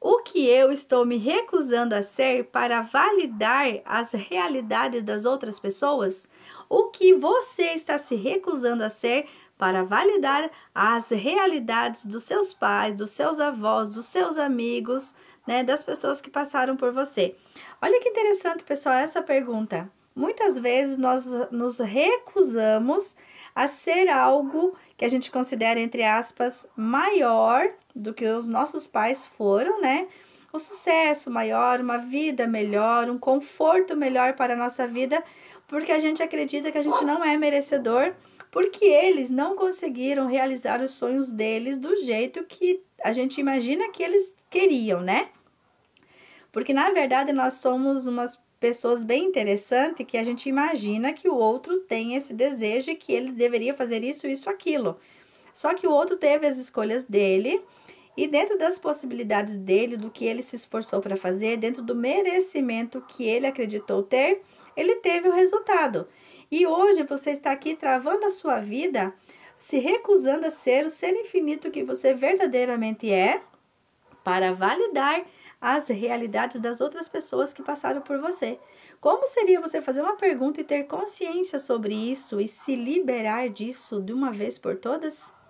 O que eu estou me recusando a ser para validar as realidades das outras pessoas? O que você está se recusando a ser para validar as realidades dos seus pais, dos seus avós, dos seus amigos, né, das pessoas que passaram por você? Olha que interessante, pessoal, essa pergunta. Muitas vezes nós nos recusamos a ser algo que a gente considera, entre aspas, maior do que os nossos pais foram, né? Um sucesso maior, uma vida melhor, um conforto melhor para a nossa vida, porque a gente acredita que a gente não é merecedor, porque eles não conseguiram realizar os sonhos deles do jeito que a gente imagina que eles queriam, né? Porque na verdade nós somos umas pessoas bem interessantes que a gente imagina que o outro tem esse desejo e que ele deveria fazer isso, isso, aquilo. Só que o outro teve as escolhas dele e dentro das possibilidades dele, do que ele se esforçou para fazer, dentro do merecimento que ele acreditou ter, ele teve o resultado. E hoje você está aqui travando a sua vida, se recusando a ser o ser infinito que você verdadeiramente é, para validar as realidades das outras pessoas que passaram por você. Como seria você fazer uma pergunta e ter consciência sobre isso e se liberar disso de uma vez por todas?